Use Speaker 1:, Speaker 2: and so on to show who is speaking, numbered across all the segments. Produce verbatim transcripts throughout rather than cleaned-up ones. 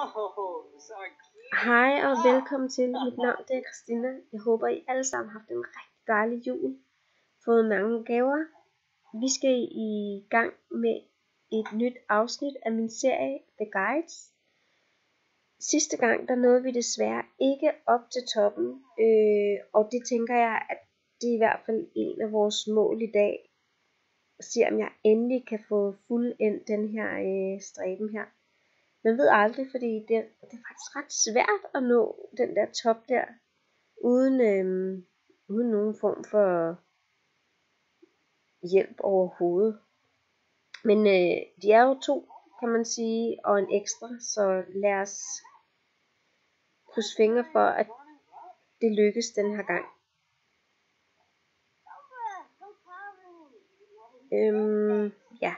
Speaker 1: Hej og velkommen til. Mit navn det er Christina. Jeg håber I alle sammen har haft en rigtig dejlig jul. Fået mange gaver. Vi skal i gang med et nyt afsnit af min serie The Guides. Sidste gang der nåede vi desværre ikke op til toppen. Øh, og det tænker jeg at det er i hvert fald en af vores mål i dag. Se om jeg endelig kan få fuldendt den her øh, stræben her. Man ved aldrig, fordi det, det er faktisk ret svært at nå den der top der, uden, øhm, uden nogen form for hjælp overhovedet. Men øh, de er jo to, kan man sige, og en ekstra, så lad os krydse fingre for, at det lykkes den her gang. Øhm, ja.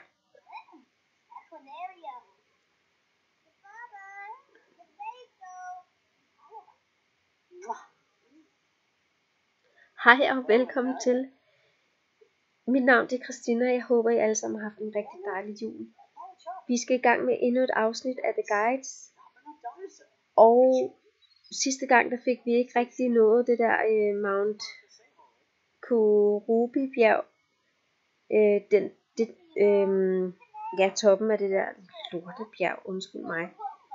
Speaker 1: Hej og velkommen til. Mit navn det er Christina. Jeg håber I alle sammen har haft en rigtig dejlig jul. Vi skal i gang med endnu et afsnit af The Guides. Og sidste gang der fik vi ikke rigtig nået det der øh, Mount Kurubi bjerg. Øh, den, det, øh, ja, toppen af det der lortebjerg, undskyld mig.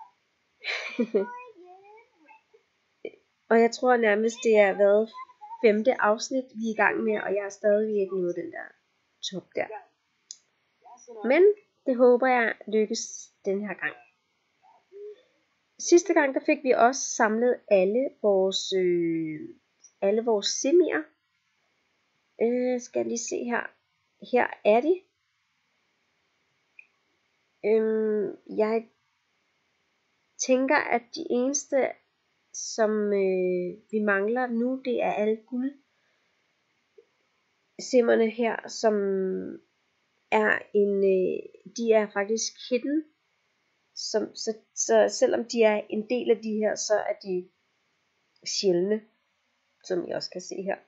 Speaker 1: Og jeg tror nærmest det er været femte afsnit vi er i gang med, og jeg har stadig ikke nået den der top der. Men det håber jeg lykkes den her gang. Sidste gang der fik vi også samlet alle vores øh, alle vores simier. Øh, skal jeg lige se her. Her er de. Øh, jeg tænker at de eneste som øh, vi mangler nu, det er alle guld simmerne her, som er en, øh, de er faktisk hidden, som, så, så selvom de er en del af de her, så er de sjældne, som I også kan se her.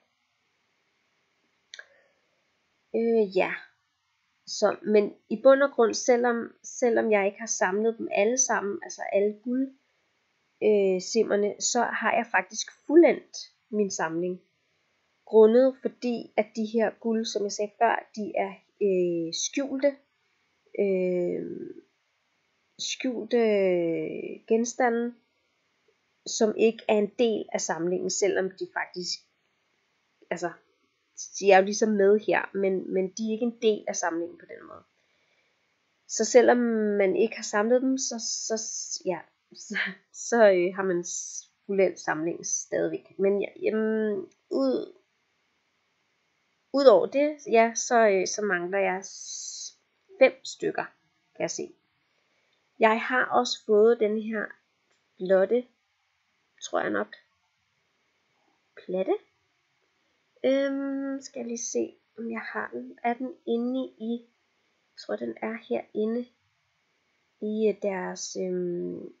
Speaker 1: Øh, ja, så, men i bund og grund, selvom, selvom jeg ikke har samlet dem alle sammen, altså alle guld øh, simmerne, så har jeg faktisk fuldendt min samling. Grundet fordi at de her guld, som jeg sagde før, de er øh, skjulte øh, skjulte genstande, som ikke er en del af samlingen, selvom de faktisk, altså, de er jo ligesom med her, men, men de er ikke en del af samlingen på den måde. Så selvom man ikke har samlet dem, så, så ja, så, så øh, har man fuldendt samlingen stadigvæk. Men ja, jamen, ud Udover det, ja, så, øh, så mangler jeg fem stykker, kan jeg se. Jeg har også fået den her flotte, tror jeg nok, platte. Øhm, skal jeg lige se, om jeg har den. Er den inde i, jeg tror den er herinde i deres øhm,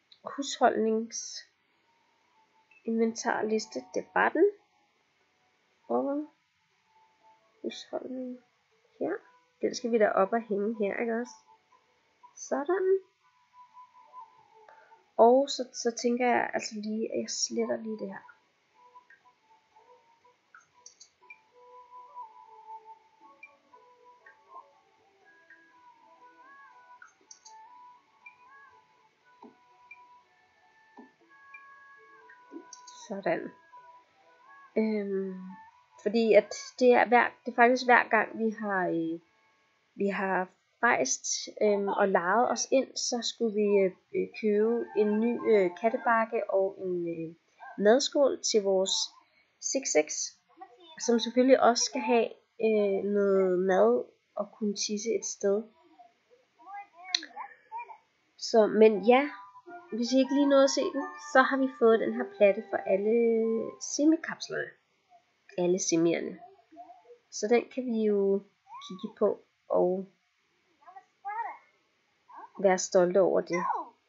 Speaker 1: husholdningsinventarliste. Det var den. Og husholdning her. Den skal vi da op og hænge her, ikke også? Sådan. Og så, så tænker jeg altså lige, at jeg sletter lige det her. Sådan. Øhm, fordi at det er, hver, det er faktisk hver gang vi har øh, vi har rejst øh, og lejet os ind, så skulle vi øh, købe en ny øh, kattebakke og en øh, madskål til vores Sigtseer, som selvfølgelig også skal have øh, noget mad og kunne tisse et sted. Så, men ja, hvis I ikke lige nåede at se den, så har vi fået den her platte for alle simikapslerne. Alle simierne. Så den kan vi jo kigge på og være stolte over det.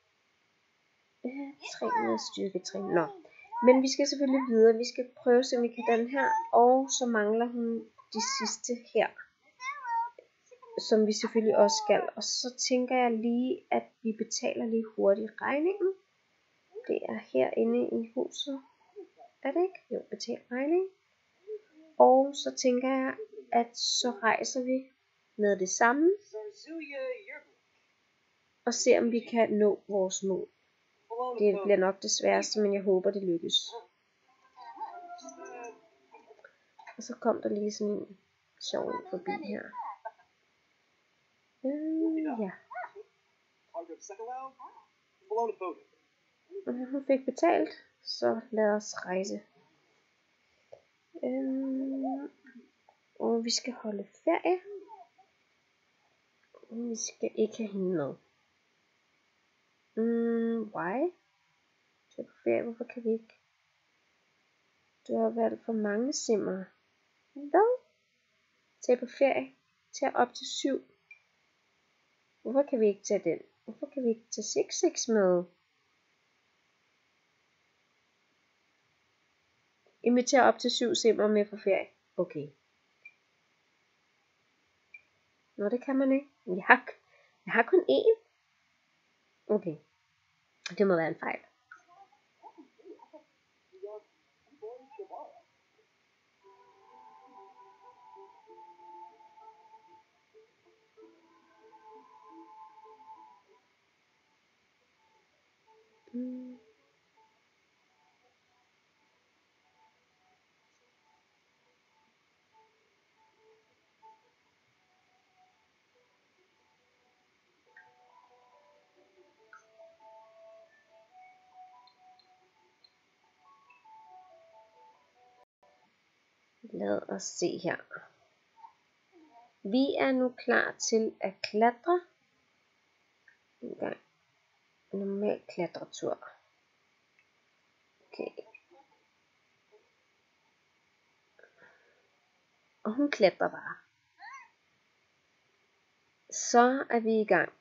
Speaker 1: tre med styrketræn. Nå. Men vi skal selvfølgelig videre. Vi skal prøve så vi kan den her. Og så mangler hun de sidste her. Som vi selvfølgelig også skal. Og så tænker jeg lige, at vi betaler lige hurtigt regningen. Det er herinde i huset. Er det ikke? Jo, betal regning. Og så tænker jeg, at så rejser vi med det samme. Og ser om vi kan nå vores mål. Det bliver nok det sværeste, men jeg håber det lykkes. Og så kom der lige sådan en sjov en forbi her. Øh, ja. Og hun fik betalt, så lad os rejse. Øh, og vi skal holde ferie. Og vi skal ikke have hende med. Mm, why? Tage på ferie, hvorfor kan vi ikke? Du har valgt for mange simmer. Hvad? Tage på ferie. Tag op til syv. Hvorfor kan vi ikke tage den? Hvorfor kan vi ikke tage Sigtseer med? Inviter op til syv simmer med på ferie. Okay. Nå, det kan man ikke. Jeg har, jeg har kun én. Okay. Det må være en fejl. Mm. Lad os se her. Vi er nu klar til at klatre. En gang. Normal klatretur. Okay. Og hun klatrer bare. Så er vi i gang.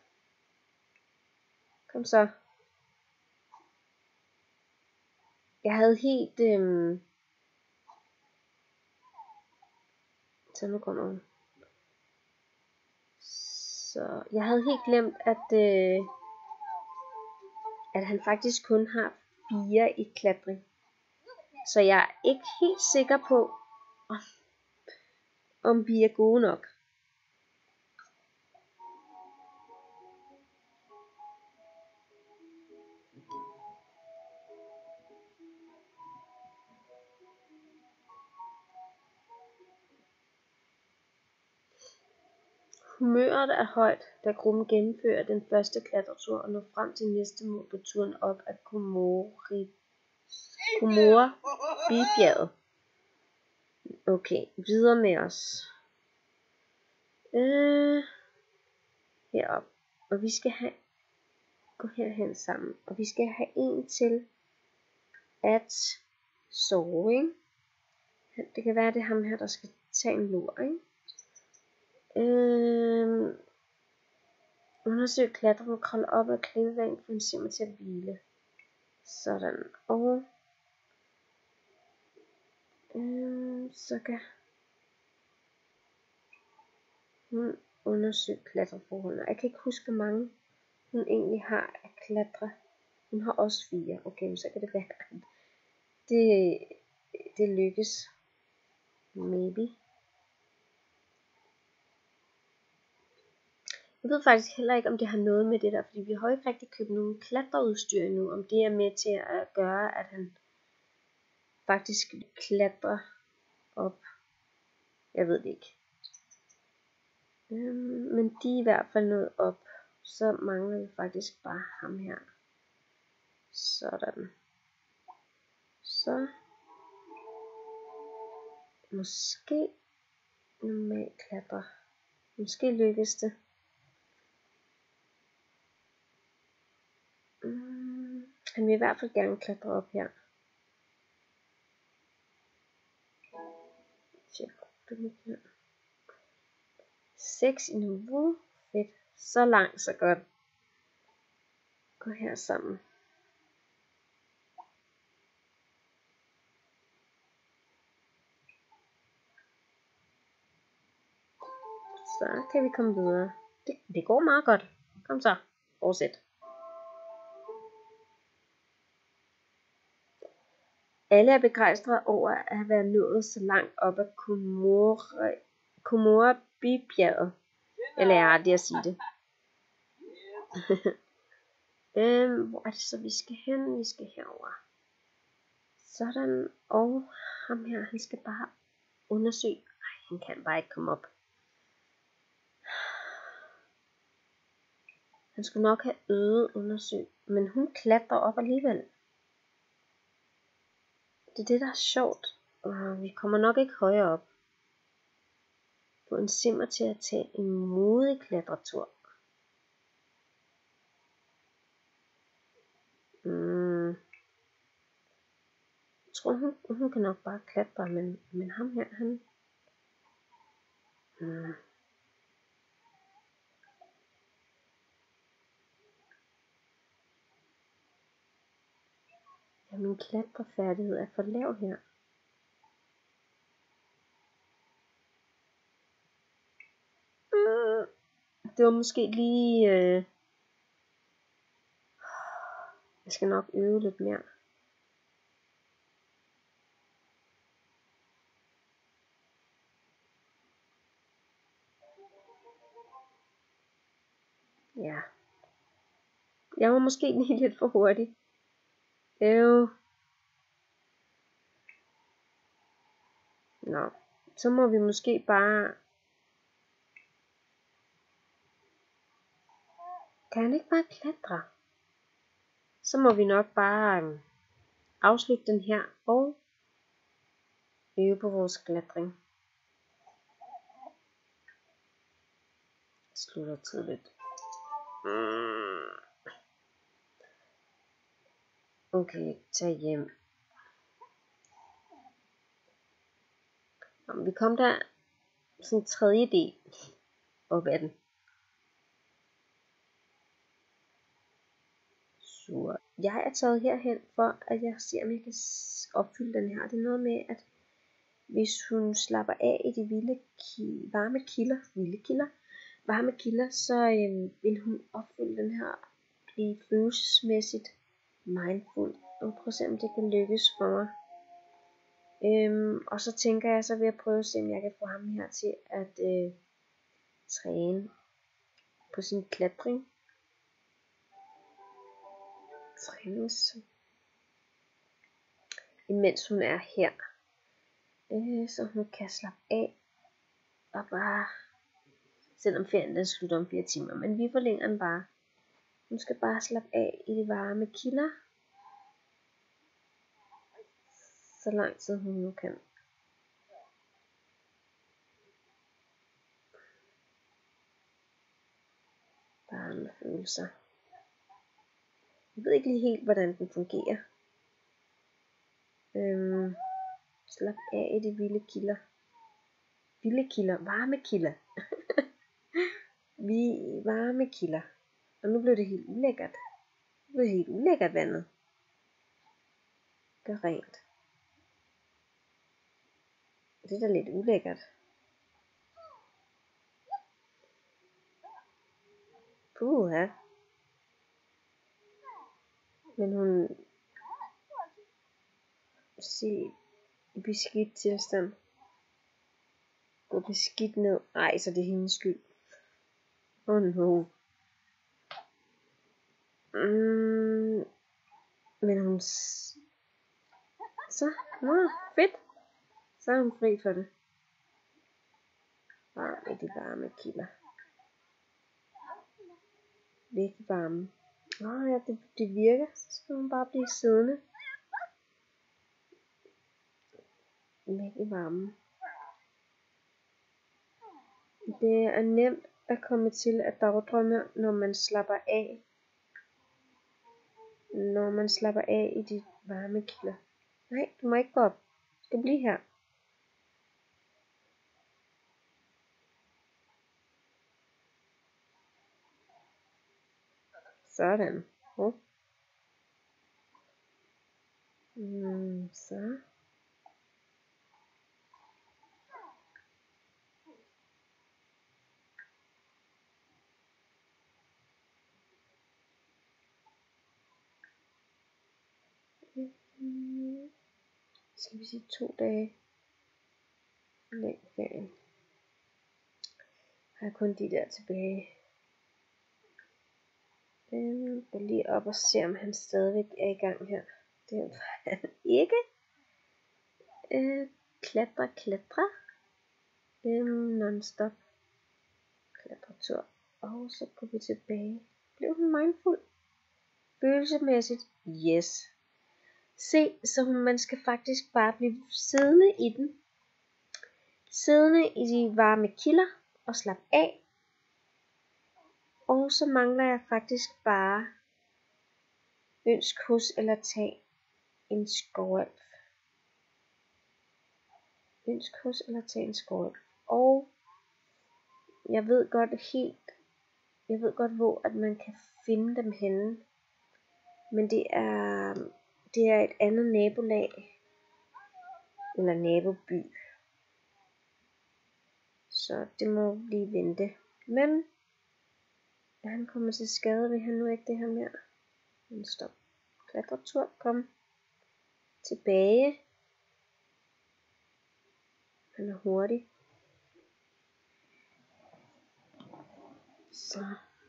Speaker 1: Kom så. Jeg havde helt... Øhm... Så nu kommer hun. Så jeg havde helt glemt, at, øh... at han faktisk kun har fire i klatring. Så jeg er ikke helt sikker på, om vi er gode nok. Humøret er højt, da gruppen gennemfører den første klatretur og når frem til næste mål på turen op ad Komori-bjerget. Okay, videre med os. Øh, herop. Og vi skal have gå herhen sammen. Og vi skal have en til at sove, ikke? Det kan være, det er ham her, der skal tage en lur, ikke? Øh, undersøg klatre og kravle op ad klippevæggen for en simmer til at hvile. Sådan. Og øh, så kan hun undersøge klatreforholdene. Jeg kan ikke huske, hvor mange hun egentlig har at klatre. Hun har også fire. Okay, så kan det være, at det, det lykkes. Maybe. Jeg ved faktisk heller ikke, om det har noget med det der, fordi vi har ikke rigtig købt nogen klatreudstyr endnu, om det er med til at gøre, at han faktisk klatrer op. Jeg ved det ikke. Øhm, men de er i hvert fald nået op, så mangler vi faktisk bare ham her. Sådan. Så måske normal klatre. Måske lykkes det. Mm, han vil i hvert fald gerne klatre op her. Tjek det her. seks i niveau. Fedt. Så langt, så godt. Gå her sammen. Så kan vi komme videre. Det, det går meget godt. Kom så. Fortsæt. Alle er begejstrede over at have været nået så langt op ad Komorabibjerget. Jeg lærer aldrig at sige det. øhm, hvor er det så, vi skal hen? Vi skal herover. Sådan, og ham her, han skal bare undersøge. Ej, han kan bare ikke komme op. Han skulle nok have øget undersøg, men hun klatrer op alligevel. Det er det, der er sjovt. Og vi kommer nok ikke højere op. På en simmer til at tage en modig klatretur. Mm. Jeg tror, hun, hun kan nok bare klatre, men, men ham her, han... Mm. Ja, min klatrefærdighed er for lav her. Mm. Det var måske lige... Øh... Jeg skal nok øve lidt mere. Ja. Jeg var måske lige lidt for hurtig. Øv. Nå. Så må vi måske bare... Kan han ikke bare klatre? Så må vi nok bare afslutte den her og øve på vores klatring. Slutter tidligt. Mm. Okay, tag hjem. Nå, vi kom der sådan en tredje del op ad den. Så jeg er taget herhen for, at jeg ser, om jeg kan opfylde den her. Det er noget med, at hvis hun slapper af i de vilde ki- varme kilder, vilde kilder, varme kilder, så øhm, vil hun opfylde den her, blive følelsesmæssigt mindful. Og prøve at se, om det kan lykkes for mig. Øhm, og så tænker jeg, så vil jeg prøve at se, om jeg kan få ham her til at øh, træne på sin klatring. Trænes. Imens hun er her. Øh, så hun kan slappe af. Og bare, selvom ferien den slutter om fire timer, men vi forlænger den bare. Hun skal bare slappe af i de varme kilder. Så lang tid hun nu kan. Varme følelser. Jeg ved ikke lige helt, hvordan den fungerer. Øhm, slap af i de vilde kilder. Vilde kilder, varme kilder. Vi varme kilder. Og nu blev det helt ulækkert. Nu blev det helt ulækkert vandet. Gør rent. Det er da lidt ulækkert. Puha. Men hun se i beskidt tilstand. Gå beskidt ned. Ej, så det er hendes skyld. Åh oh, no. Mm, men hun... Så, nå, fedt. Så er hun fri for det. Varm i de varme kilder. Virkelig varme. Åh ja, det, det virker. Så skal hun bare blive siddende. Midt i varmen. Det er nemt at komme til at dagdrømme, når man slapper af. Når man slapper af i de varme kilder. Nej, du må ikke gå op. Du skal blive her. Sådan. Oh. Mm, så. Mm. skal vi sige to dage. Længferien. Har jeg kun de der tilbage. Jeg går lige op og se, om han stadigvæk er i gang her. Det er han ikke. Øh, klatre, klatre. Øh, non-stop. Klatretur. Og så går vi tilbage. Blev hun mindful? Følelsesmæssigt? Yes. Se, så man skal faktisk bare blive siddende i den. Siddende i de varme kilder og slappe af. Og så mangler jeg faktisk bare ønsk hos eller tag en skovalp. Ønsk hos eller tag en skovalp. Og jeg ved godt helt, jeg ved godt hvor at man kan finde dem henne. Men det er, det er et andet nabolag. Eller naboby. Så det må lige vente. Men han kommer til skade, vil han nu ikke det her mere. Men stop. Klatretur, kom. Tilbage. Han er hurtig. Så.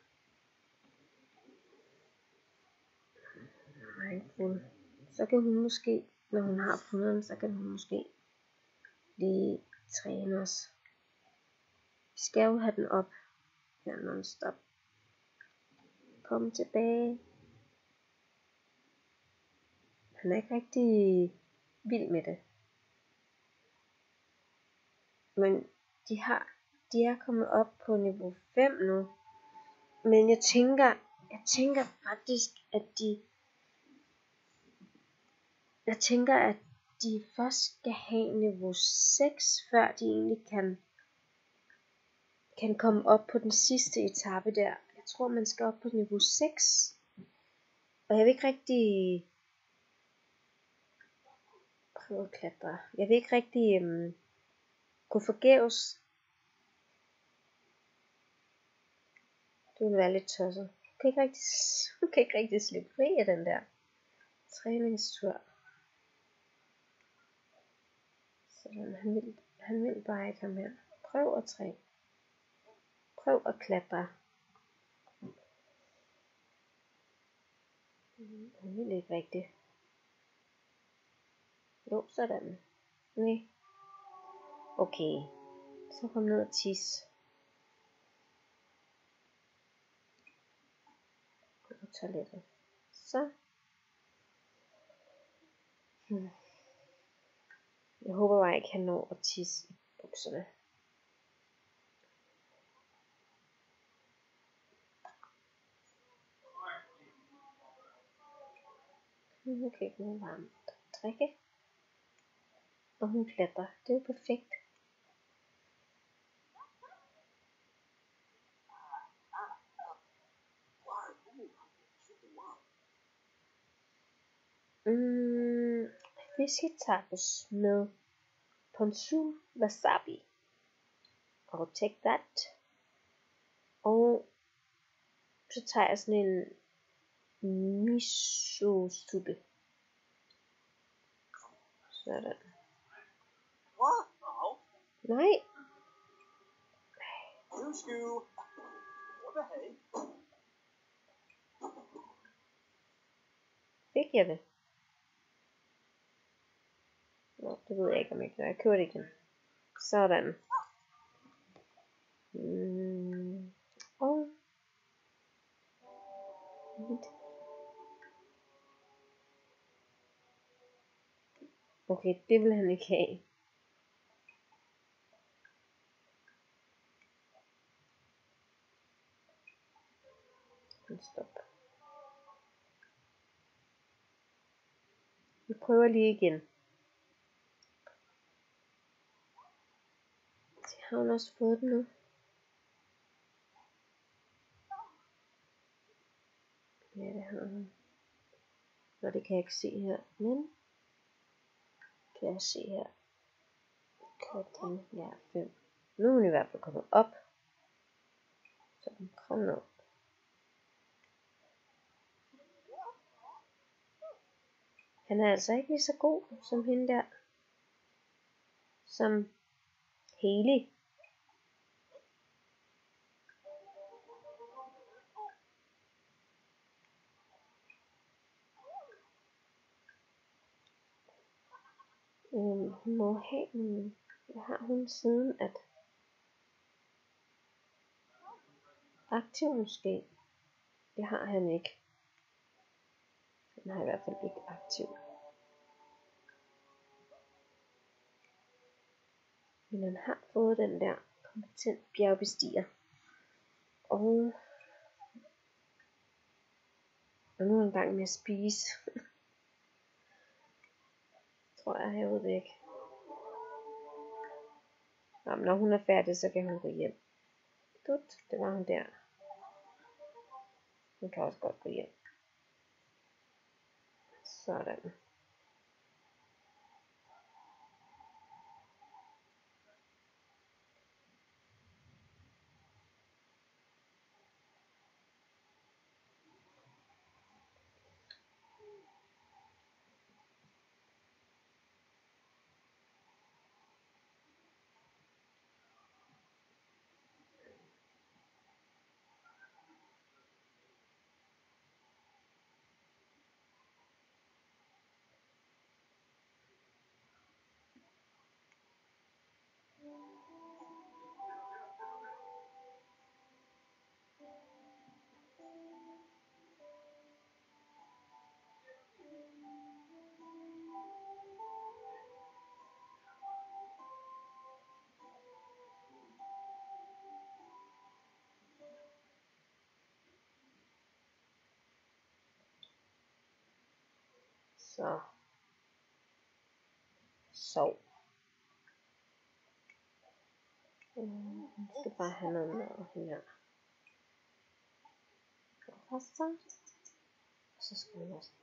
Speaker 1: Mindful. Så kan hun måske, når hun har fundet den, så kan hun måske lige træne os. Vi skal jo have den op. Her non-stop. Kom tilbage. Han er ikke rigtig vild med det. Men de har, de er kommet op på niveau fem nu. Men jeg tænker, jeg tænker faktisk, at de, jeg tænker, at de først skal have niveau seks, før de egentlig kan, kan komme op på den sidste etape der. Jeg tror, man skal op på niveau seks. Og jeg vil ikke rigtig prøve at klatre. Jeg vil ikke rigtig um, gå forgæves. Det vil være lidt tosset. Du kan ikke rigtig, du kan ikke rigtig slippe fri af den der træningstur. Sådan, han vil, han vil bare ikke have mere. Prøv at træne. Prøv at klatre. Han vil ikke rigtigt. Jo, sådan. Nej. Okay. Så kom ned og tis. Gå på toilettet. Så. Hmm. Jeg håber bare ikke, han når at tisse i bukserne. Hun kan ikke noget varmt drikke. Og hun klatrer. Det er jo perfekt. Mm, fisketacos med ponzu wasabi. Og take that. Og så tager jeg sådan en miso suppe. Sådan. Nej. Fik jeg det? Nå, det ved jeg ikke, om jeg kan. Jeg køber det igen. Sådan. Mm. Og okay, det vil han ikke have. Stop. Vi prøver lige igen. Så har hun også fået den nu. Ja, det har hun. Nå, det kan jeg ikke se her. Men kan jeg se her. Klatring, ja, fem. Nu er hun i hvert fald kommet op. Så den kom ned. Han er altså ikke lige så god som hende der. som hele. Øhm, hun må have en, hvad har hun siden at aktiv måske? Det har han ikke. Han har i hvert fald ikke aktiv. Men han har fået den der kompetent bjergbestiger. Og, og nu er han i gang med at spise. Tror jeg, jeg ved det ikke. Nå, men når hun er færdig, så kan hun gå hjem. Dut, det var hun der. Hun kan også godt gå hjem. Sådan. Så. Sov. Hun skal bare have noget mad her. Og så. Og så skal hun også.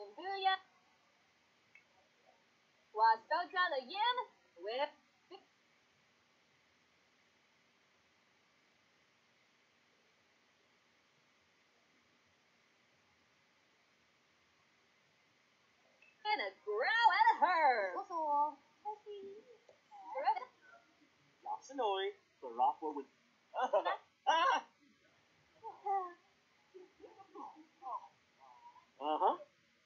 Speaker 2: Booyah! Was so down again with and a growl at her. What's
Speaker 3: Lots of noise. The rock would. Uh huh.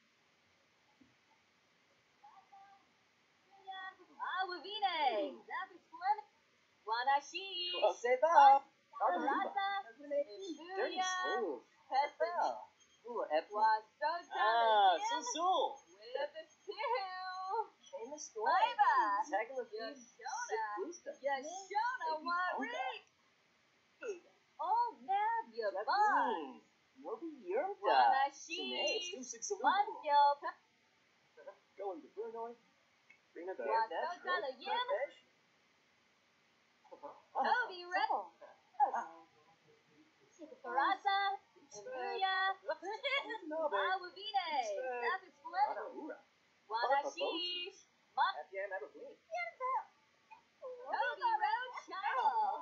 Speaker 2: Awavine. That is one. Wanashi.
Speaker 3: Well, say that.
Speaker 2: Rasa.
Speaker 3: Dirty
Speaker 2: Booyah.
Speaker 3: smooth.
Speaker 2: Pestin.
Speaker 3: Ooh, epic.
Speaker 2: Was so down
Speaker 3: Ah,
Speaker 2: again
Speaker 3: so so.
Speaker 2: with a two.
Speaker 3: Famous
Speaker 2: Bye bye.
Speaker 3: Tackle of
Speaker 2: Yashona. Yashona Wari. Oh, man, you're fine.
Speaker 3: Nobi Yurda.
Speaker 2: Wanashi. One skill.
Speaker 3: Going to Bruno. Bring a bear.
Speaker 2: Was so down again. Toby Red. Rasa. Booyah. Awavine. That is one. Wanashi. Toby Road Channel.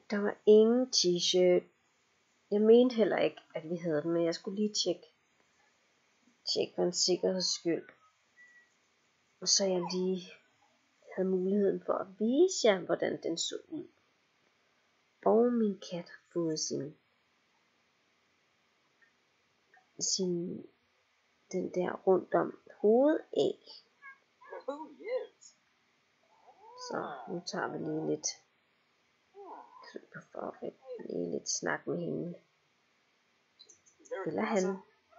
Speaker 1: Der var ingen t-shirt. Jeg mente heller ikke, at vi havde den, men jeg skulle lige tjekke. Tjekke for en sikkerheds skyld. Og så jeg lige havde muligheden for at vise jer, hvordan den så ud. Og min kat har fået sin, sin den der rundt om hovedæg.
Speaker 3: Who is?
Speaker 1: Så nu tager vi lige lidt kryb på forret. Lige lidt snak med hende. Eller han.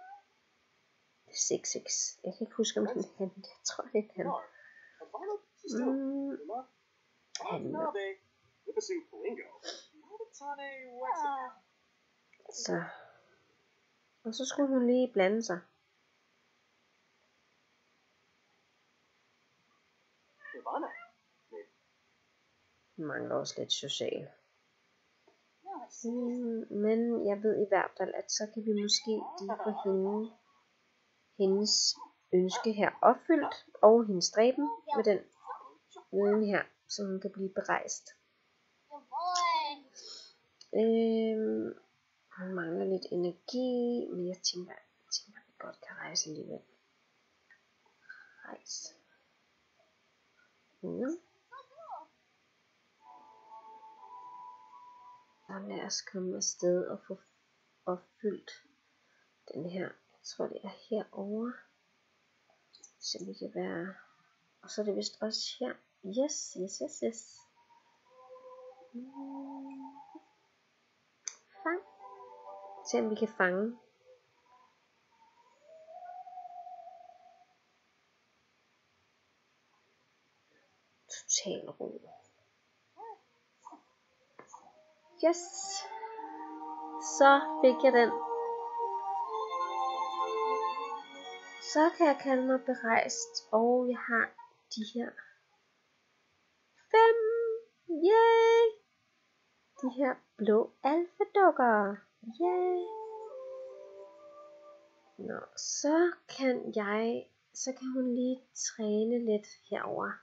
Speaker 1: seks seks. Jeg kan ikke huske, om den er han. Jeg tror, det er han. Mm. Han. Så. Og så skulle hun lige blande sig. Hun mangler også lidt social. Mm, men jeg ved i hvert fald, at så kan vi måske lige få hende, hendes ønske her opfyldt, og hendes stræben med den viden her, så hun kan blive berejst. Øhm, hun mangler lidt energi, men jeg tænker, jeg tænker at vi godt kan rejse alligevel. Rejse. Mm. Og lad os komme afsted og få opfyldt den her. Jeg tror det er herovre. Så vi kan være. Og så er det vist også her. Yes, yes, yes, yes. Mm. Fang. Se om vi kan fange. Total ro. Yes. Så fik jeg den. Så kan jeg kalde mig berejst. Og jeg har de her fem. Yay! De her blå alfadukker. Yay! Nå, så kan jeg, så kan hun lige træne lidt herover.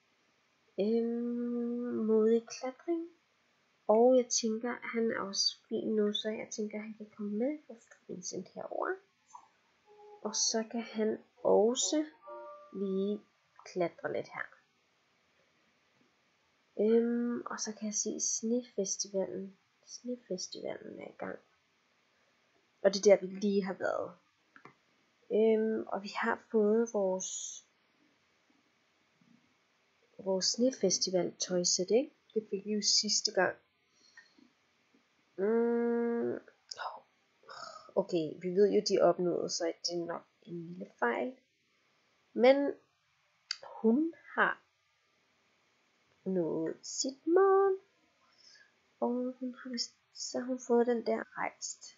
Speaker 1: Øhm, modig klatring. Og jeg tænker, at han er også fin nu, så jeg tænker, at han kan komme med på Vincent herover. Og så kan han også lige klatre lidt her. Øhm, og så kan jeg se snefestivalen. Snefestivalen er i gang. Og det er der, vi lige har været. Øhm, og vi har fået vores vores snefestival tøjsæt, ikke? Det fik vi jo sidste gang. Mm. Okay, vi ved jo, de opnåede, så det er nok en lille fejl. Men hun har nået sit mål. Og hun har vist, så har hun fået den der rejst.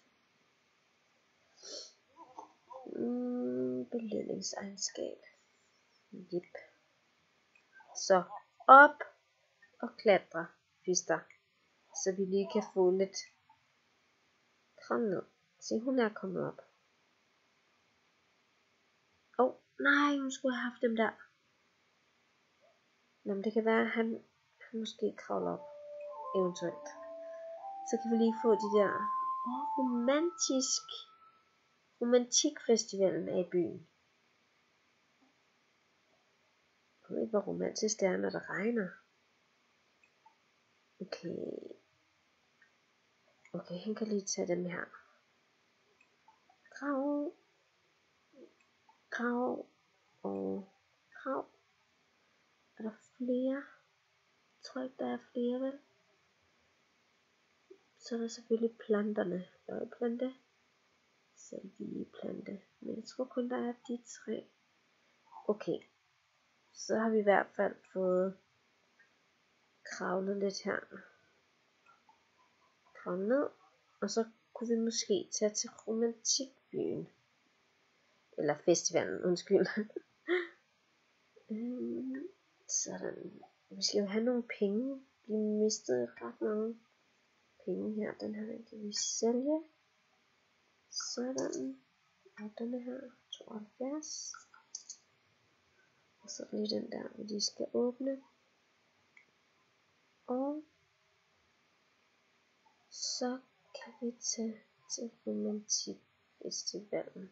Speaker 1: Mm, belønningsegenskab. Jep. Så op og klatre, fister. Så vi lige kan få lidt. Kom ned. Se, hun er kommet op. Åh, oh, nej, hun skulle have haft dem der. Nå, men det kan være, at han, han måske kravler op. Eventuelt. Så kan vi lige få de der. Åh, oh, romantisk. Romantikfestivalen er i byen. Jeg ved ikke, hvor romantisk det er, når det regner. Okay. Okay, han kan lige tage dem her. Krav. Krav. Og krav. Er der flere? Jeg tror ikke, der er flere, vel? Så er der selvfølgelig planterne. Løgplante. Salvieplante. Men jeg tror kun, der er de tre. Okay. Så har vi i hvert fald fået kravlet lidt her. Kravle ned. Og så kunne vi måske tage til romantikbyen. Eller festivalen, undskyld. øhm, sådan. Vi skal jo have nogle penge. Vi mistede ret mange penge her. Den her, den kan vi sælge. Sådan. Og denne her, tooghalvfjerds. Og så lige den der, vi lige skal åbne. Og Så kan vi tage til romantikfestivalen.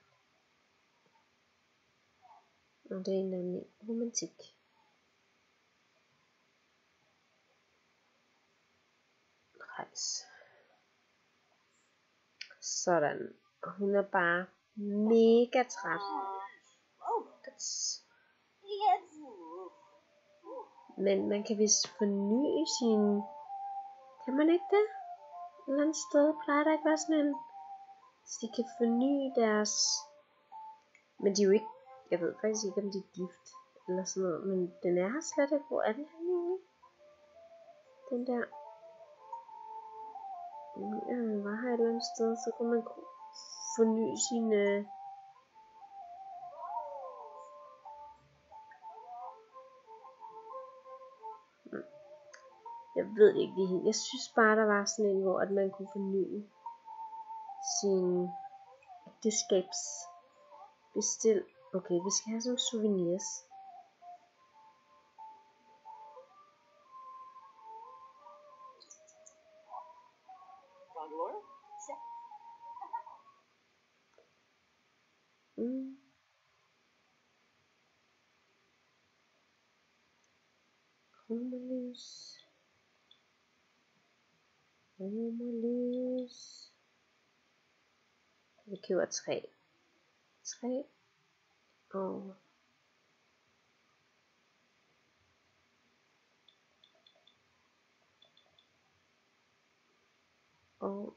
Speaker 1: Og det er nemlig romantik. Rejs. Sådan. Og hun er bare mega træt. That's. Men man kan vist forny sin... Kan man ikke det? Et eller andet sted plejer der ikke være sådan en... Så de kan forny deres... Men de er jo ikke... Jeg ved faktisk ikke, om de er gift. Eller sådan noget. Men den er her slet ikke. Hvor er den her egentlig? Den der... Ja, den var her et eller andet sted. Så kunne man forny sine... Jeg ved det ikke lige. Jeg synes bare, der var sådan en, hvor at man kunne forny sin ægteskabsbestil. Okay, vi skal have sådan souvenirs. Mm. Romerlys. Romerlys. Vi køber tre. Tre. Og og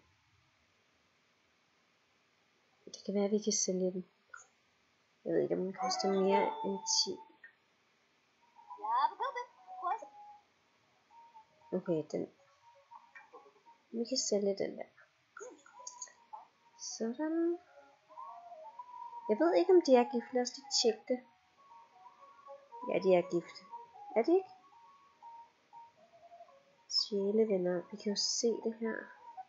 Speaker 1: det kan være, at vi kan sælge den. Jeg ved ikke, om den koster mere end ti. Okay, den. Vi kan sælge den der. Sådan. Jeg ved ikke, om de er gift. Lad os lige tjekke det. Ja, de er gift. Er de ikke? Sjælevenner. Vi kan jo se det her.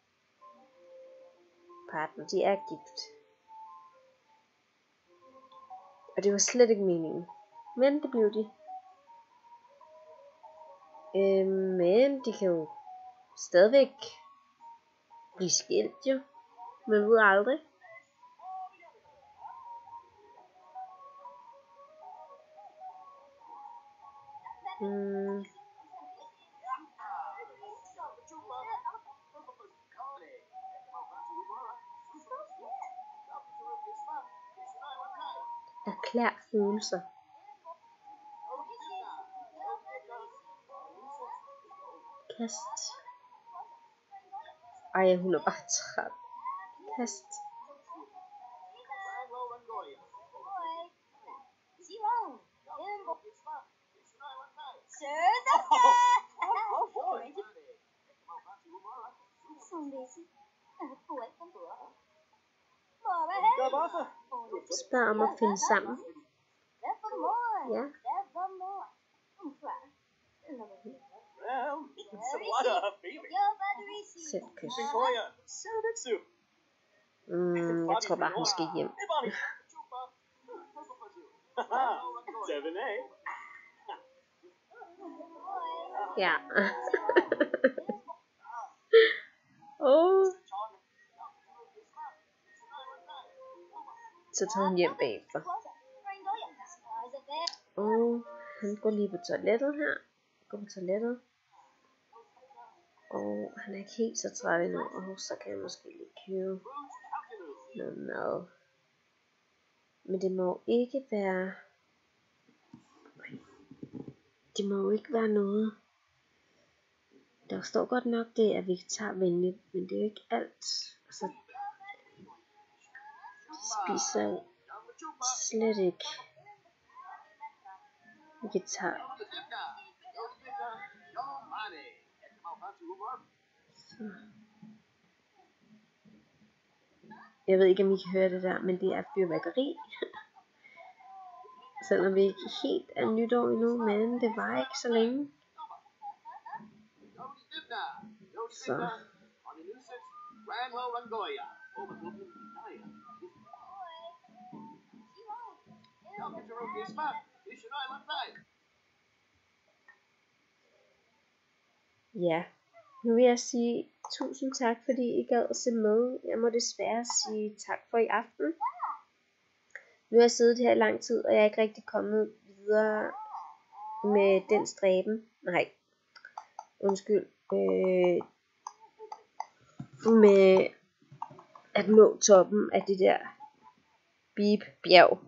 Speaker 1: Partner, de er gift. Og det var slet ikke meningen. Men det blev de. Øh, men de kan jo stadigvæk blive skilt jo. Man ved aldrig. Hmm. Erklær følelser. Kast. Ej, hun er bare træt. Kast. Spørg om at finde sammen. Ja. Sæt kys. Mm, jeg tror bare, hun skal hjem. Ja. Oh. Så tager hun hjem bagefter. Og han går lige på toilettet her. Går på toilettet. Og han er ikke helt så træt endnu. Og så kan jeg måske lige købe noget mad. Men det må ikke være... Det må jo ikke være noget... Der står godt nok det, at vegetarvenligt, men det er jo ikke alt. Altså, de spiser jo slet ikke vegetar. Så. Jeg ved ikke, om I kan høre det der, men det er fyrværkeri. Selvom vi ikke helt er nytår endnu, men det var ikke så længe. Så. Ja, Nu vil jeg sige tusind tak, fordi I gad at se med. Jeg må desværre sige tak for i aften. Nu har jeg siddet her i lang tid, og jeg er ikke rigtig kommet videre med den stræben. Nej, undskyld. Øh, med at nå toppen af det der beep-bjerg.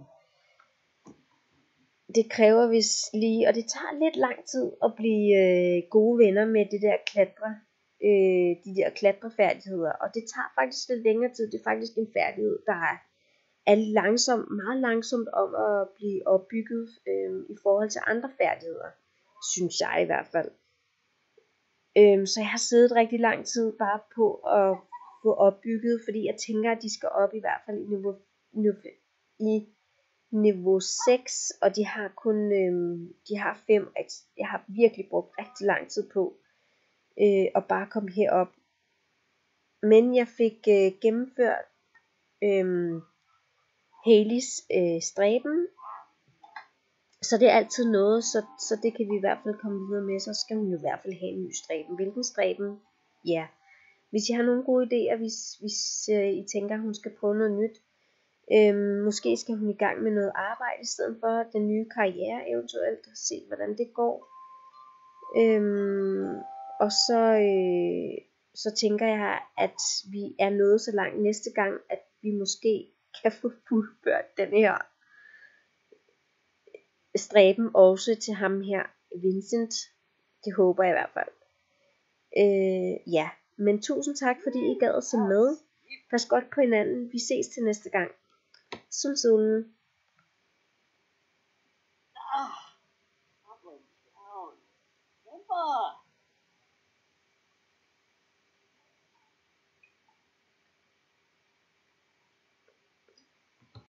Speaker 1: Det kræver vist lige, og det tager lidt lang tid at blive øh, gode venner med det der klatre, øh, de der klatrefærdigheder. Og det tager faktisk lidt længere tid. Det er faktisk en færdighed, der er, er langsomt, meget langsomt om at blive opbygget øh, i forhold til andre færdigheder. Synes jeg i hvert fald. Øh, så jeg har siddet rigtig lang tid bare på at få opbygget, fordi jeg tænker, at de skal op i hvert fald i niveau, niveau, i niveau seks, og de har kun øhm, de har fem. Jeg har virkelig brugt rigtig lang tid på øh, at bare komme herop. Men jeg fik øh, gennemført øh, Haleys øh, stræben, så det er altid noget, så, så det kan vi i hvert fald komme videre med. Så skal hun jo i hvert fald have en ny stræben. Hvilken stræben? Ja. Hvis I har nogle gode idéer, hvis, hvis øh, I tænker, at hun skal prøve noget nyt, Øhm, måske skal hun i gang med noget arbejde i stedet for den nye karriere eventuelt, og se hvordan det går. Øhm, og så, øh, så tænker jeg, at vi er nået så langt næste gang, at vi måske kan få fuldført den her stræben også til ham her, Vincent. Det håber jeg i hvert fald. Øh, ja, men tusind tak fordi I gad at se med. Pas godt på hinanden. Vi ses til næste gang. Som solen.
Speaker 3: Ah, up and down. Grandpa!